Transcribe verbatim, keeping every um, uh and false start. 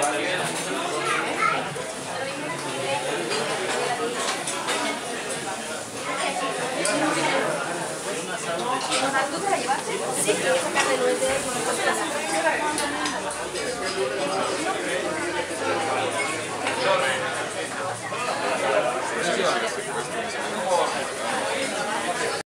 ¿Tú te la llevaste? Sí, esa carne nueces.